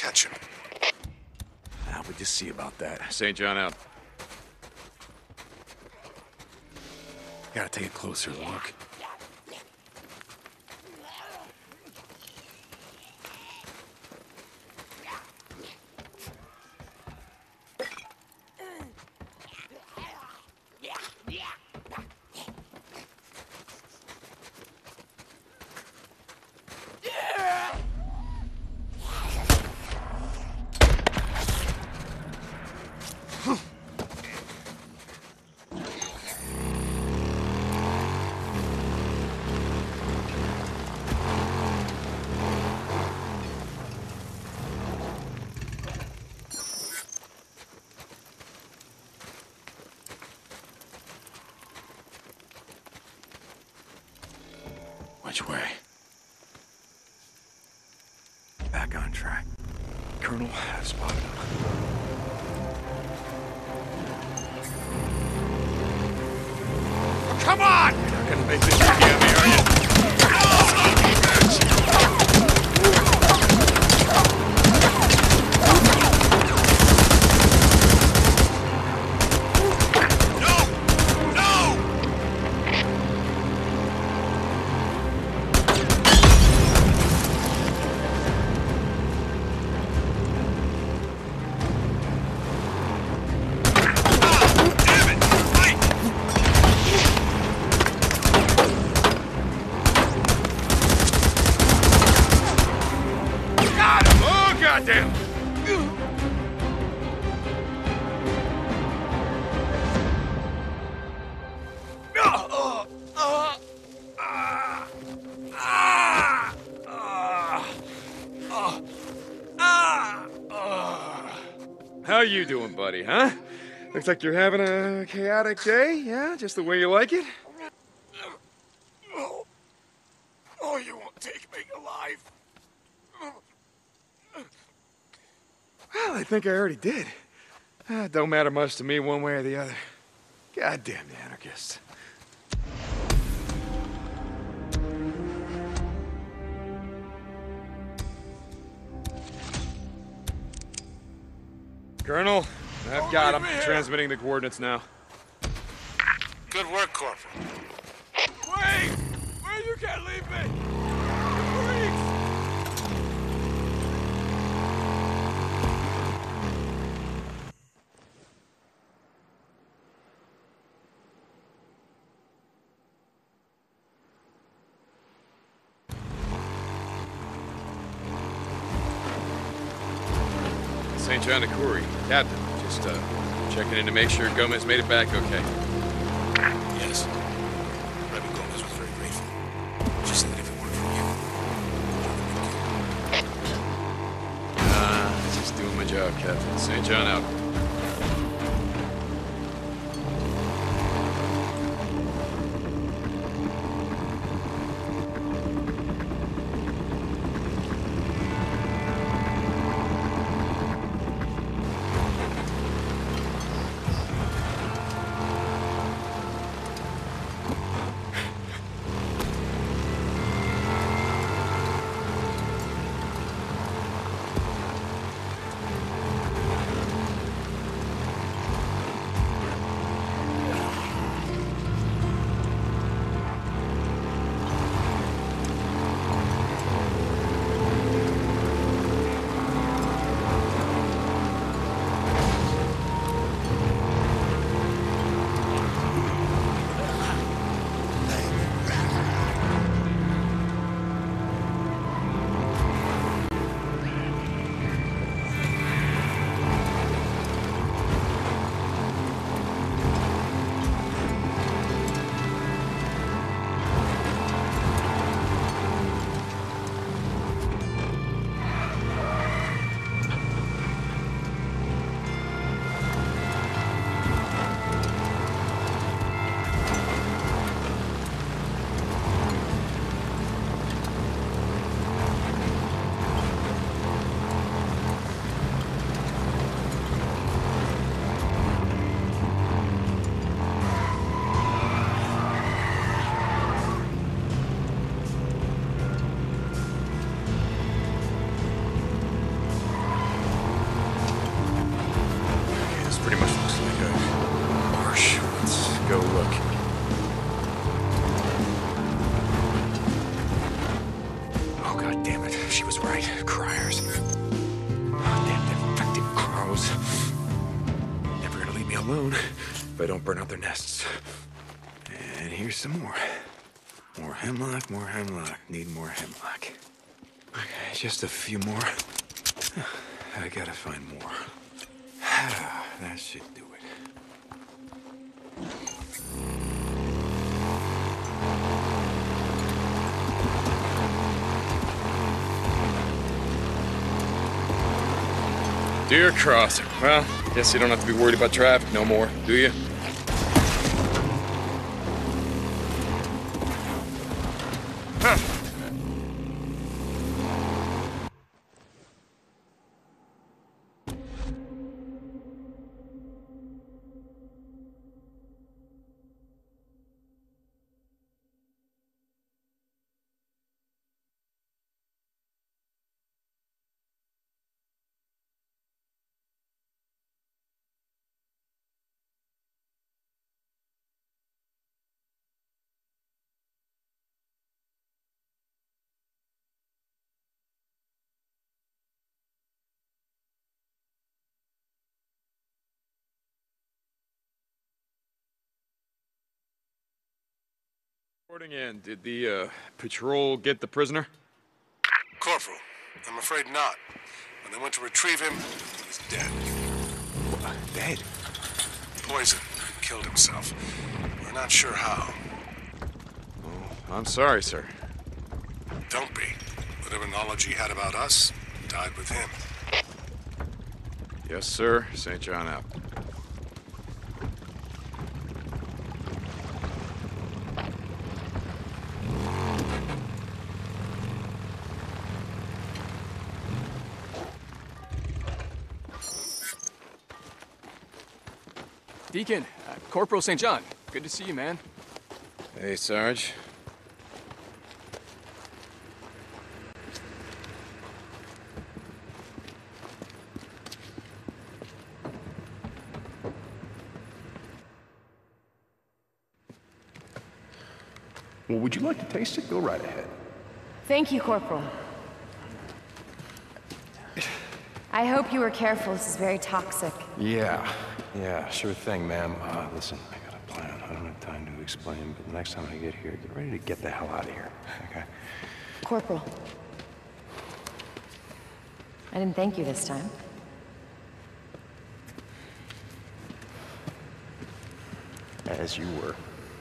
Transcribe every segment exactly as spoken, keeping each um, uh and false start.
catch him. Now we just see about that. Saint John out. Gotta take a closer look. Which way? Back on track. Colonel, I've spotted him. Come on! You're not gonna make this easy on me, are you? Goddamn! How you doing, buddy, huh? Looks like you're having a chaotic day, yeah? Just the way you like it? Oh, oh you won't take me alive. Well, I think I already did. Uh, it don't matter much to me one way or the other. Goddamn the anarchists. Colonel, I've got him. Transmitting the coordinates now. Good work, Corporal. Wait! Wait, you can't leave me! Saint John to Corey, Captain. Just uh, checking in to make sure Gomez made it back okay. Yes. Reverend Gomez was very grateful. She said that if it weren't for you, Ah, uh, just doing my job, Captain. Saint John out. alone if I don't burn out their nests. And here's some more. More hemlock, more hemlock. Need more hemlock. Okay, just a few more. I gotta find more. That should do it. Deer crossing. Well, guess you don't have to be worried about traffic no more, do you? Huh. Reporting in. Did the uh, patrol get the prisoner? Corporal, I'm afraid not. When they went to retrieve him, he's dead. What? Dead? Poison. He killed himself. We're not sure how. Oh, I'm sorry, sir. Don't be. Whatever knowledge he had about us died with him. Yes, sir. Saint John out. Deacon, uh, Corporal Saint John. Good to see you, man. Hey, Sarge. Well, would you like to taste it? Go right ahead. Thank you, Corporal. I hope you were careful. This is very toxic. Yeah, yeah, sure thing, ma'am. Uh, listen, I got a plan. I don't have time to explain, but the next time I get here, get ready to get the hell out of here, okay? Corporal. I didn't thank you this time. As you were.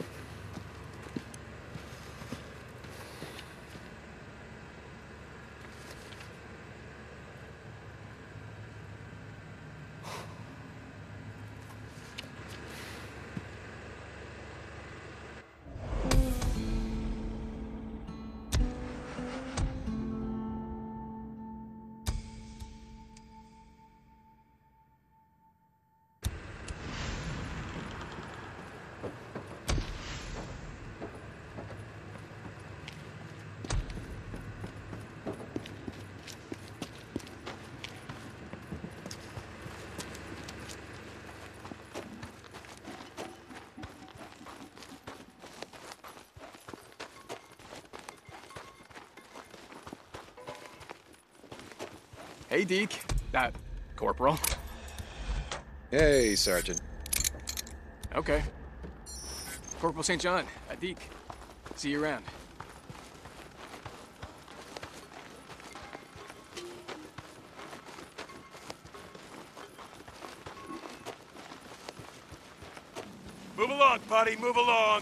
Hey, Deke. Uh, Corporal. Hey, Sergeant. Okay. Corporal Saint John, uh, Deke. See you around. Move along, buddy, move along.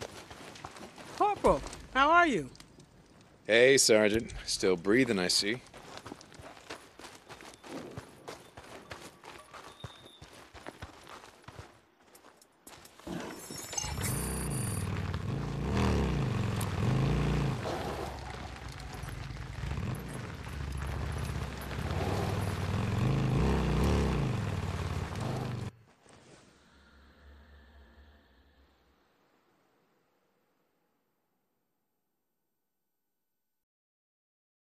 Corporal, how are you? Hey, Sergeant. Still breathing, I see.